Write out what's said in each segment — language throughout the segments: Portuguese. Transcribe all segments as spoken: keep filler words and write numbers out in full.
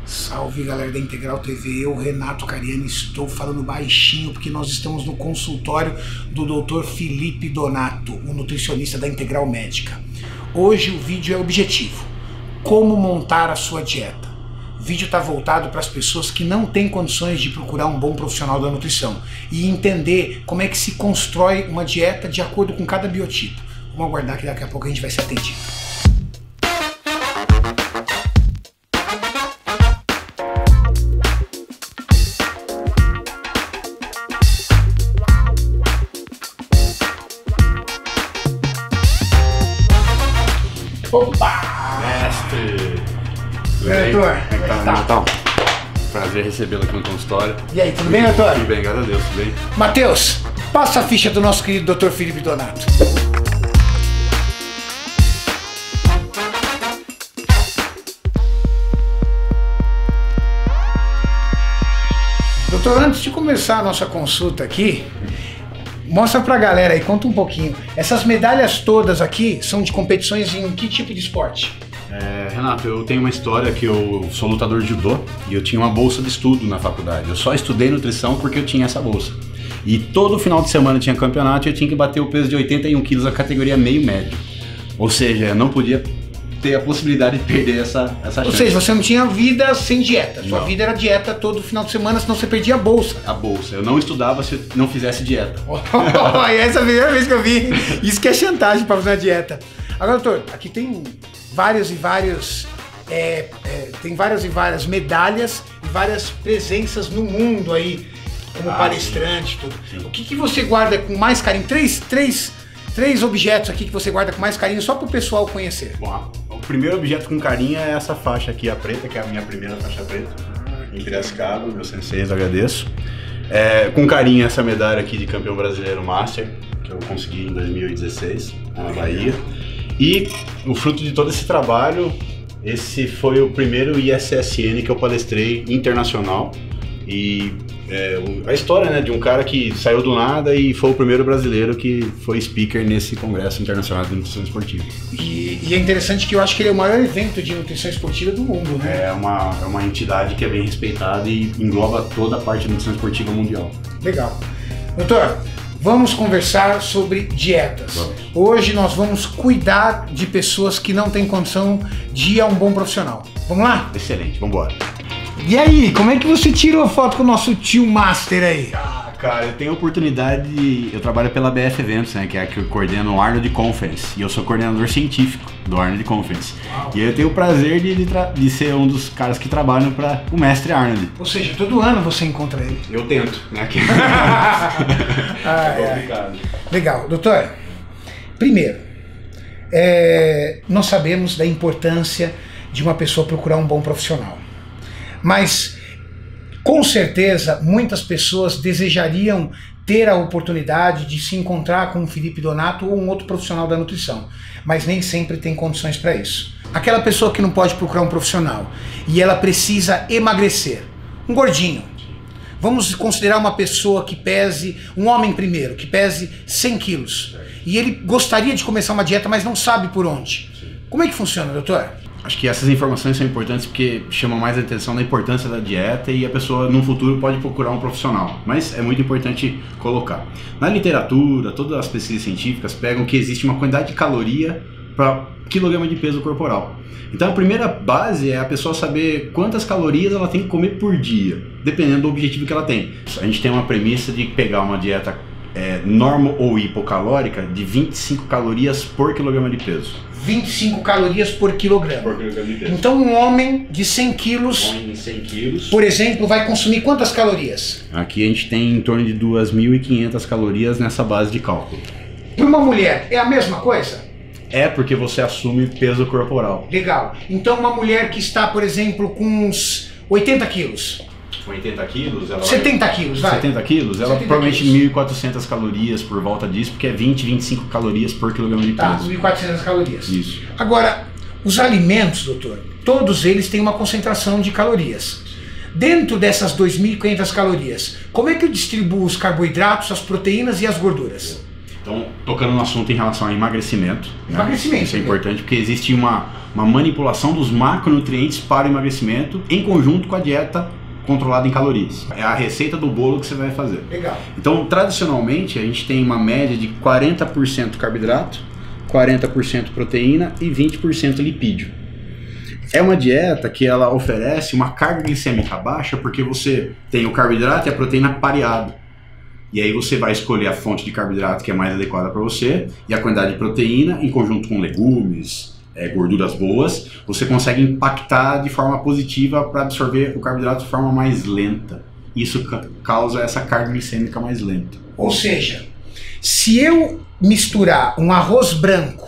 Salve galera da Integral T V, eu, Renato Cariani, estou falando baixinho porque nós estamos no consultório do doutor Felipe Donato, o nutricionista da Integral Médica. Hoje o vídeo é objetivo, como montar a sua dieta. O vídeo está voltado para as pessoas que não têm condições de procurar um bom profissional da nutrição e entender como é que se constrói uma dieta de acordo com cada biotipo. Vamos aguardar que daqui a pouco a gente vai ser atendido. Opa! Mestre! E aí, doutor? Como é que tá, tá? Natal? Prazer recebê-lo aqui no consultório. E aí, tudo bem, doutor? Tudo bem, graças a Deus, tudo bem. Matheus, passa a ficha do nosso querido doutor Felipe Donato. Doutor, antes de começar a nossa consulta aqui, mostra pra galera aí, conta um pouquinho. Essas medalhas todas aqui são de competições em que tipo de esporte? É, Renato, eu tenho uma história que eu sou lutador de judô e eu tinha uma bolsa de estudo na faculdade. Eu só estudei nutrição porque eu tinha essa bolsa. E todo final de semana tinha campeonato e eu tinha que bater o peso de oitenta e um quilos na categoria meio médio. Ou seja, eu não podia ter a possibilidade de perder essa, essa Ou chance. seja, você não tinha vida sem dieta. Sua Não. vida era dieta todo final de semana, senão você perdia a bolsa. A bolsa. Eu não estudava se eu não fizesse dieta. Essa é a primeira vez que eu vi. Isso que é chantagem para fazer uma dieta. Agora, doutor, aqui tem vários e vários... É, é, tem várias e várias medalhas e várias presenças no mundo aí, como Ah, palestrante, tudo. sim. O que, que você guarda com mais carinho? Três, três, três objetos aqui que você guarda com mais carinho, só para o pessoal conhecer. Bom, o primeiro objeto com carinho é essa faixa aqui, a preta, que é a minha primeira faixa preta. Em Piracicaba, meu sensei, eu agradeço. É, com carinho essa medalha aqui de campeão brasileiro Master, que eu consegui em dois mil e dezesseis, na Bahia. E o fruto de todo esse trabalho, esse foi o primeiro I S S N que eu palestrei internacional. E é, a história, né, de um cara que saiu do nada e foi o primeiro brasileiro que foi speaker nesse Congresso Internacional de Nutrição Esportiva. E, e é interessante que eu acho que ele é o maior evento de nutrição esportiva do mundo, né? É uma, é uma entidade que é bem respeitada e engloba toda a parte da nutrição esportiva mundial. Legal. Doutor, vamos conversar sobre dietas. Vamos. Hoje nós vamos cuidar de pessoas que não têm condição de ir a um bom profissional. Vamos lá? Excelente, vamos embora. E aí, como é que você tirou a foto com o nosso tio Master aí? Ah, cara, eu tenho a oportunidade de... Eu trabalho pela B F Eventos, né, que é a que eu coordeno o Arnold Conference. E eu sou coordenador científico do Arnold Conference. Uau. E eu tenho o prazer de, de, tra... de ser um dos caras que trabalham para o mestre Arnold. Ou seja, todo ano você encontra ele. Eu tento, né? ah, é complicado. É. Legal. Doutor, primeiro, é... nós sabemos da importância de uma pessoa procurar um bom profissional. Mas, com certeza, muitas pessoas desejariam ter a oportunidade de se encontrar com o Felipe Donato ou um outro profissional da nutrição, mas nem sempre tem condições para isso. Aquela pessoa que não pode procurar um profissional e ela precisa emagrecer, um gordinho. Vamos considerar uma pessoa que pese, um homem primeiro, que pese cem quilos, e ele gostaria de começar uma dieta, mas não sabe por onde. Como é que funciona, doutor? Acho que essas informações são importantes porque chamam mais a atenção da importância da dieta e a pessoa no futuro pode procurar um profissional, mas é muito importante colocar. Na literatura, todas as pesquisas científicas pegam que existe uma quantidade de caloria para quilograma de peso corporal. Então a primeira base é a pessoa saber quantas calorias ela tem que comer por dia, dependendo do objetivo que ela tem. A gente tem uma premissa de pegar uma dieta é, normo ou hipocalórica de vinte e cinco calorias por quilograma de peso. vinte e cinco calorias por quilograma. Por quilograma de peso. Então um homem de cem quilos, Um homem de cem quilos, por exemplo, vai consumir quantas calorias? aqui a gente tem em torno de duas mil e quinhentas calorias nessa base de cálculo. Para uma mulher, é a mesma coisa? É porque você assume peso corporal. Legal. Então uma mulher que está, por exemplo, com uns oitenta quilos, oitenta quilos, ela setenta quilos, vai. setenta quilos, ela setenta provavelmente quilos. mil e quatrocentas calorias por volta disso, porque é vinte, vinte e cinco calorias por quilograma de Tá, peso. mil e quatrocentas calorias. Isso. Agora, os alimentos, doutor, todos eles têm uma concentração de calorias. Dentro dessas duas mil e quinhentas calorias, como é que eu distribuo os carboidratos, as proteínas e as gorduras? Então, tocando no assunto em relação a emagrecimento. Emagrecimento. Né? Isso é importante porque existe uma, uma manipulação dos macronutrientes para o emagrecimento em conjunto com a dieta controlada em calorias. É a receita do bolo que você vai fazer. Legal. Então, tradicionalmente, a gente tem uma média de quarenta por cento carboidrato, quarenta por cento proteína e vinte por cento lipídio. É uma dieta que ela oferece uma carga glicêmica baixa porque você tem o carboidrato e a proteína pareado. E aí você vai escolher a fonte de carboidrato que é mais adequada para você e a quantidade de proteína em conjunto com legumes, é, gorduras boas, você consegue impactar de forma positiva para absorver o carboidrato de forma mais lenta. Isso ca causa essa carga glicêmica mais lenta. Ou seja, se eu misturar um arroz branco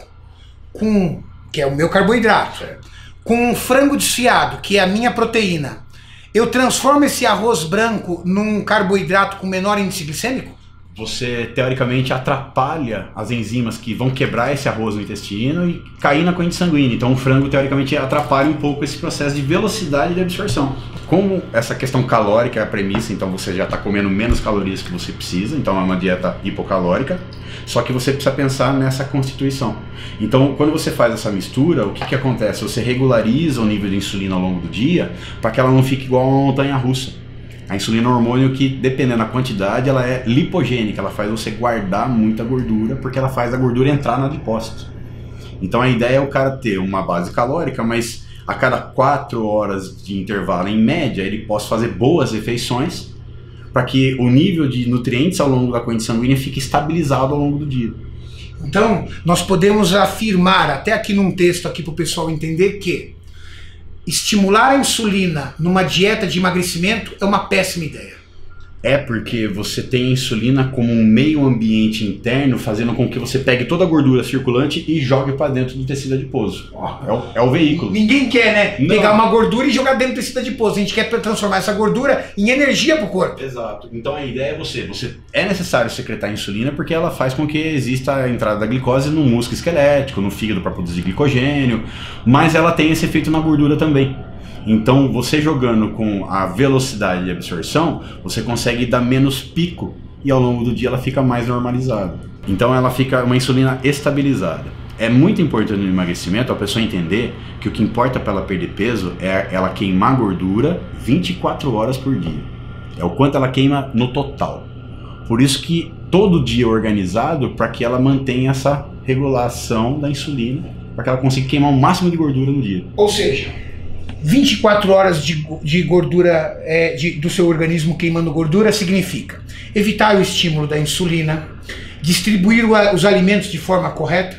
com, que é o meu carboidrato, certo, com um frango desfiado, que é a minha proteína, eu transformo esse arroz branco num carboidrato com menor índice glicêmico? Você, teoricamente, atrapalha as enzimas que vão quebrar esse arroz no intestino e cair na corrente sanguínea. Então o frango, teoricamente, atrapalha um pouco esse processo de velocidade de absorção. Como essa questão calórica é a premissa, então você já está comendo menos calorias que você precisa, então é uma dieta hipocalórica, só que você precisa pensar nessa constituição. Então, quando você faz essa mistura, o que, que acontece? Você regulariza o nível de insulina ao longo do dia para que ela não fique igual a uma montanha-russa. A insulina é um hormônio que, dependendo da quantidade, ela é lipogênica, ela faz você guardar muita gordura, porque ela faz a gordura entrar na adipócito. Então a ideia é o cara ter uma base calórica, mas a cada quatro horas de intervalo, em média, ele possa fazer boas refeições para que o nível de nutrientes ao longo da corrente sanguínea fique estabilizado ao longo do dia. Então, nós podemos afirmar, até aqui num texto aqui para o pessoal entender, que estimular a insulina numa dieta de emagrecimento é uma péssima ideia. É porque você tem a insulina como um meio ambiente interno, fazendo com que você pegue toda a gordura circulante e jogue para dentro do tecido adiposo. Oh, é, o, é o veículo. Ninguém quer, né? Não. Pegar uma gordura e jogar dentro do tecido adiposo. A gente quer transformar essa gordura em energia para o corpo. Exato. Então a ideia é você. Você é necessário secretar insulina porque ela faz com que exista a entrada da glicose no músculo esquelético, no fígado para produzir glicogênio, mas ela tem esse efeito na gordura também. Então, você jogando com a velocidade de absorção, você consegue dar menos pico e ao longo do dia ela fica mais normalizada. Então, ela fica uma insulina estabilizada. É muito importante no emagrecimento a pessoa entender que o que importa para ela perder peso é ela queimar gordura vinte e quatro horas por dia. É o quanto ela queima no total. Por isso que todo dia é organizado para que ela mantenha essa regulação da insulina, para que ela consiga queimar o máximo de gordura no dia. Ou seja, vinte e quatro horas de, de gordura é, de, do seu organismo queimando gordura significa evitar o estímulo da insulina, distribuir o, os alimentos de forma correta,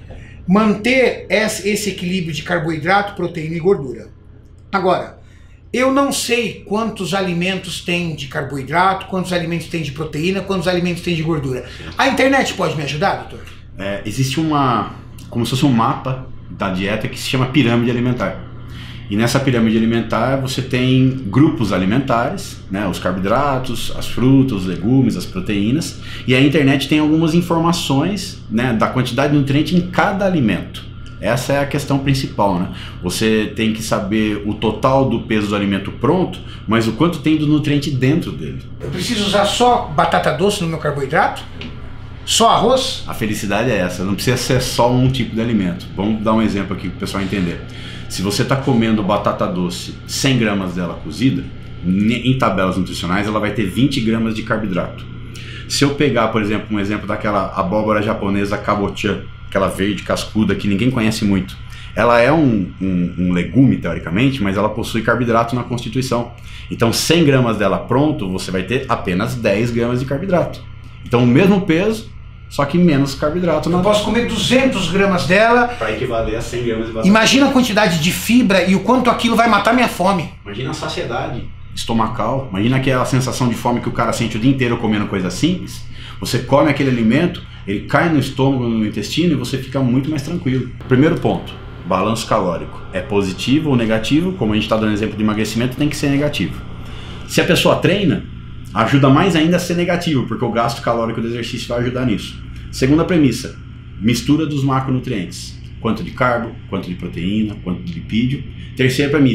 manter esse, esse equilíbrio de carboidrato, proteína e gordura. Agora, eu não sei quantos alimentos tem de carboidrato, quantos alimentos tem de proteína, quantos alimentos tem de gordura. A internet pode me ajudar, doutor? É, existe uma, como se fosse um mapa da dieta que se chama pirâmide alimentar. E nessa pirâmide alimentar você tem grupos alimentares, né, os carboidratos, as frutas, os legumes, as proteínas, e a internet tem algumas informações, né, da quantidade de nutriente em cada alimento. Essa é a questão principal, né? Você tem que saber o total do peso do alimento pronto, mas o quanto tem do nutriente dentro dele. Eu preciso usar só batata doce no meu carboidrato? Só arroz? A felicidade é essa, não precisa ser só um tipo de alimento. Vamos dar um exemplo aqui para o pessoal entender. Se você está comendo batata doce, cem gramas dela cozida, em tabelas nutricionais ela vai ter vinte gramas de carboidrato. Se eu pegar, por exemplo, um exemplo daquela abóbora japonesa kabocha, aquela verde cascuda que ninguém conhece muito, ela é um, um, um legume teoricamente, mas ela possui carboidrato na constituição. Então cem gramas dela pronto, você vai ter apenas dez gramas de carboidrato. Então o mesmo peso, só que menos carboidrato. Eu posso comer duzentas gramas dela. Para equivaler a cem gramas de batata. Imagina a quantidade de fibra e o quanto aquilo vai matar minha fome. Imagina a saciedade estomacal. Imagina aquela sensação de fome que o cara sente o dia inteiro comendo coisa simples. Você come aquele alimento, ele cai no estômago, no intestino e você fica muito mais tranquilo. Primeiro ponto, balanço calórico. É positivo ou negativo? Como a gente está dando exemplo de emagrecimento, tem que ser negativo. Se a pessoa treina, ajuda mais ainda a ser negativo, porque o gasto calórico do exercício vai ajudar nisso. Segunda premissa, mistura dos macronutrientes. Quanto de carbo, quanto de proteína, quanto de lipídio. Terceira premissa,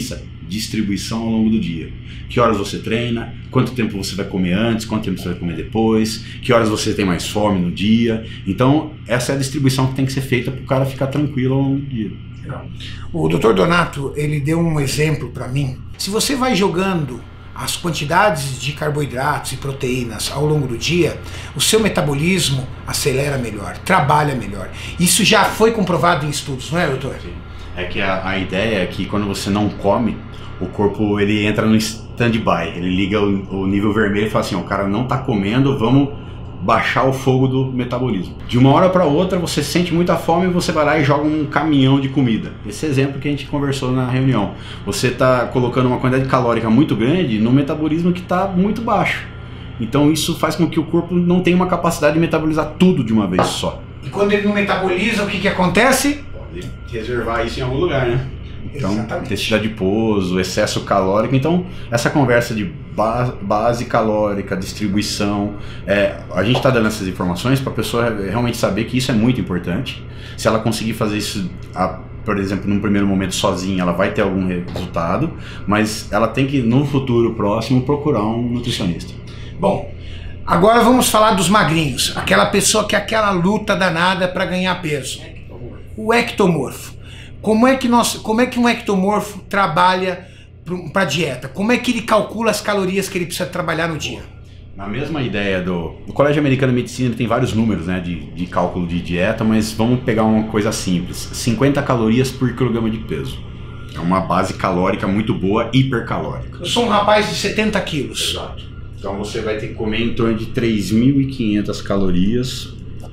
distribuição ao longo do dia. Que horas você treina, quanto tempo você vai comer antes, quanto tempo você vai comer depois, que horas você tem mais fome no dia. Então, essa é a distribuição que tem que ser feita para o cara ficar tranquilo ao longo do dia. O doutor Donato, ele deu um exemplo para mim. Se você vai jogando as quantidades de carboidratos e proteínas ao longo do dia, o seu metabolismo acelera melhor, trabalha melhor. Isso já foi comprovado em estudos, não é, doutor? Sim. É que a, a ideia é que quando você não come, o corpo ele entra no stand-by, ele liga o, o nível vermelho e fala assim, ó, o cara não tá comendo, vamos baixar o fogo do metabolismo. De uma hora para outra você sente muita fome e você vai lá e joga um caminhão de comida. Esse exemplo que a gente conversou na reunião. Você tá colocando uma quantidade calórica muito grande no metabolismo que está muito baixo. Então isso faz com que o corpo não tenha uma capacidade de metabolizar tudo de uma vez só. E quando ele não metaboliza, o que que acontece? Pode reservar isso em algum lugar, né? Então, Exatamente. intensidade de pouso, excesso calórico. Então, essa conversa de base, base calórica, distribuição, é, a gente está dando essas informações para a pessoa realmente saber que isso é muito importante. Se ela conseguir fazer isso, a, por exemplo, num primeiro momento sozinha, ela vai ter algum resultado, mas ela tem que, no futuro próximo, procurar um nutricionista. Bom, agora vamos falar dos magrinhos. Aquela pessoa que é aquela luta danada para ganhar peso. O ectomorfo. Como é que nós, como é que um ectomorfo trabalha para dieta? Como é que ele calcula as calorias que ele precisa trabalhar no dia? Na mesma ideia do... O Colégio Americano de Medicina tem vários números, né, de, de cálculo de dieta, mas vamos pegar uma coisa simples. cinquenta calorias por quilograma de peso. É uma base calórica muito boa, hipercalórica. Eu sou um rapaz de setenta quilos. Exato. Então você vai ter que comer em torno de três mil e quinhentas calorias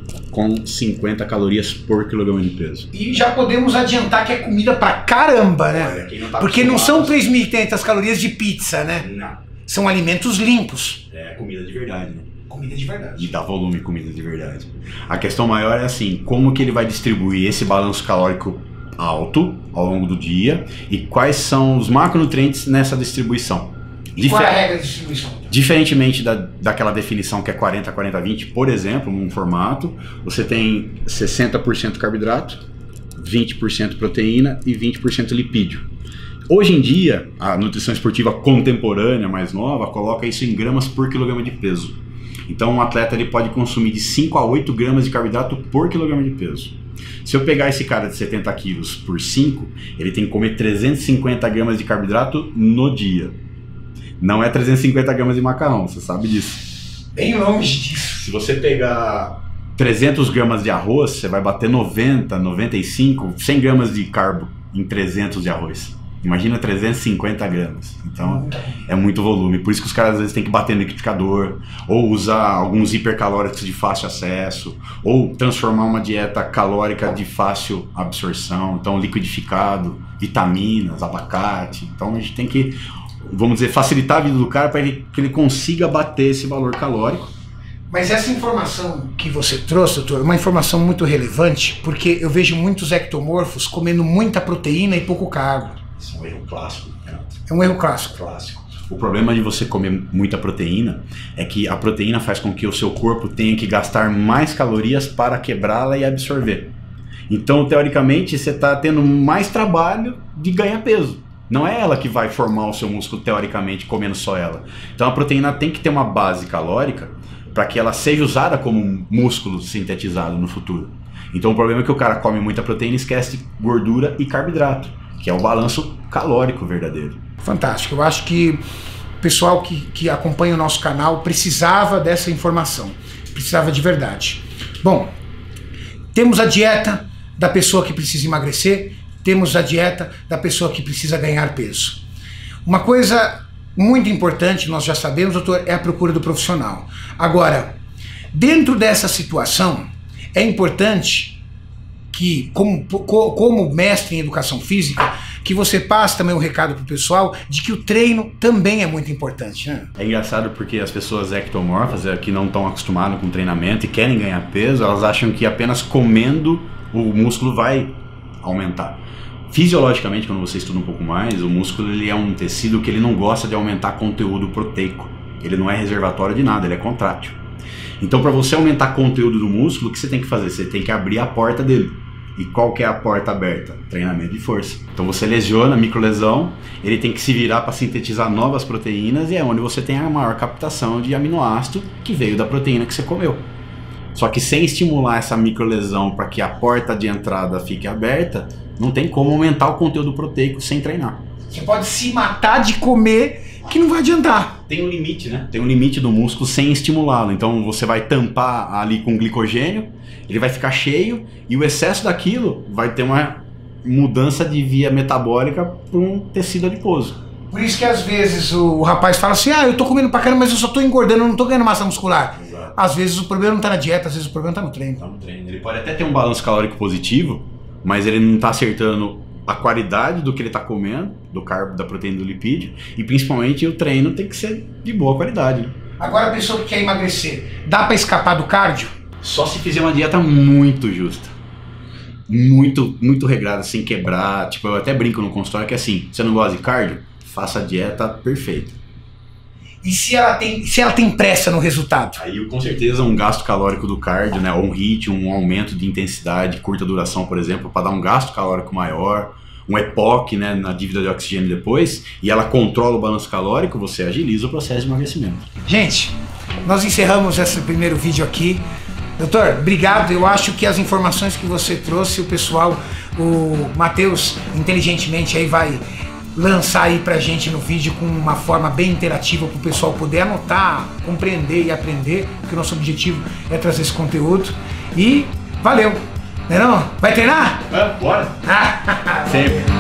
com cinquenta calorias por quilograma de peso. E já podemos adiantar que é comida pra caramba, né? Olha, quem não tá Porque não acostumado- são três mil e quinhentas calorias de pizza, né? Não. São alimentos limpos. É comida de verdade, né? Comida de E verdade. dá volume comida de verdade. A questão maior é assim, como que ele vai distribuir esse balanço calórico alto ao longo do dia e quais são os macronutrientes nessa distribuição. E qual é a Difer- regra de distribuição? Diferentemente da, daquela definição que é quarenta, quarenta, vinte, por exemplo, num formato, você tem sessenta por cento carboidrato, vinte por cento proteína e vinte por cento lipídio. Hoje em dia, a nutrição esportiva contemporânea, mais nova, coloca isso em gramas por quilograma de peso. Então um atleta ele pode consumir de cinco a oito gramas de carboidrato por quilograma de peso. Se eu pegar esse cara de setenta quilos por cinco, ele tem que comer trezentos e cinquenta gramas de carboidrato no dia. Não é trezentos e cinquenta gramas de macarrão, você sabe disso. Bem longe disso. Se você pegar trezentos gramas de arroz, você vai bater noventa, noventa e cinco, cem gramas de carbo em trezentos de arroz. Imagina trezentos e cinquenta gramas. Então é muito volume. Por isso que os caras às vezes têm que bater no liquidificador, ou usar alguns hipercalóricos de fácil acesso, ou transformar uma dieta calórica de fácil absorção. Então liquidificado, vitaminas, abacate. Então a gente tem que, vamos dizer, facilitar a vida do cara para que ele consiga bater esse valor calórico. Mas essa informação que você trouxe, doutor, é uma informação muito relevante, porque eu vejo muitos ectomorfos comendo muita proteína e pouco carbo. Isso é um erro clássico, Renato. É um erro clássico. Clássico. O problema de você comer muita proteína é que a proteína faz com que o seu corpo tenha que gastar mais calorias para quebrá-la e absorver. Então, teoricamente, você está tendo mais trabalho de ganhar peso. Não é ela que vai formar o seu músculo, teoricamente, comendo só ela. Então a proteína tem que ter uma base calórica para que ela seja usada como um músculo sintetizado no futuro. Então o problema é que o cara come muita proteína e esquece de gordura e carboidrato, que é o balanço calórico verdadeiro. Fantástico. Eu acho que o pessoal que, que acompanha o nosso canal precisava dessa informação. Precisava de verdade. Bom, temos a dieta da pessoa que precisa emagrecer, temos a dieta da pessoa que precisa ganhar peso. Uma coisa muito importante, nós já sabemos, doutor, é a procura do profissional. Agora, dentro dessa situação, é importante que, como, como mestre em educação física, que você passe também um recado para o pessoal de que o treino também é muito importante, né? É engraçado porque as pessoas ectomorfas, que não estão acostumadas com treinamento e querem ganhar peso, elas acham que apenas comendo o músculo vai aumentar. Fisiologicamente, quando você estuda um pouco mais, o músculo ele é um tecido que ele não gosta de aumentar conteúdo proteico. Ele não é reservatório de nada, ele é contrátil. Então, para você aumentar conteúdo do músculo, o que você tem que fazer? Você tem que abrir a porta dele. E qual que é a porta aberta? Treinamento de força. Então você lesiona, microlesão, ele tem que se virar para sintetizar novas proteínas e é onde você tem a maior captação de aminoácido que veio da proteína que você comeu. Só que sem estimular essa microlesão para que a porta de entrada fique aberta, não tem como aumentar o conteúdo proteico sem treinar. Você pode se matar de comer que não vai adiantar. Tem um limite, né? Tem um limite do músculo sem estimulá-lo. Então você vai tampar ali com glicogênio, ele vai ficar cheio e o excesso daquilo vai ter uma mudança de via metabólica para um tecido adiposo. Por isso que às vezes o, o rapaz fala assim, ah, eu tô comendo pra caramba, mas eu só tô engordando, eu não tô ganhando massa muscular. Exato. Às vezes o problema não tá na dieta, às vezes o problema tá no treino. Tá no treino. Ele pode até ter um balanço calórico positivo, mas ele não tá acertando a qualidade do que ele tá comendo, do carbo, da proteína, do lipídio, e principalmente o treino tem que ser de boa qualidade. Né? Agora a pessoa que quer emagrecer, dá pra escapar do cardio? Só se fizer uma dieta muito justa. Muito, muito regrada, sem quebrar. Tipo, eu até brinco no consultório que é assim, você não gosta de cardio? Faça a dieta perfeita. E se ela tem, se ela tem pressa no resultado? Aí com certeza um gasto calórico do cardio, né, ou um hit, um aumento de intensidade, curta duração, por exemplo, para dar um gasto calórico maior, um E P O C, né, na dívida de oxigênio depois, e ela controla o balanço calórico, você agiliza o processo de emagrecimento. Gente, nós encerramos esse primeiro vídeo aqui. Doutor, obrigado. Eu acho que as informações que você trouxe, o pessoal, o Matheus, inteligentemente aí vai lançar aí pra gente no vídeo com uma forma bem interativa para o pessoal poder anotar, compreender e aprender, porque o nosso objetivo é trazer esse conteúdo. E valeu! Não é não? Vai treinar? É, bora! Sempre!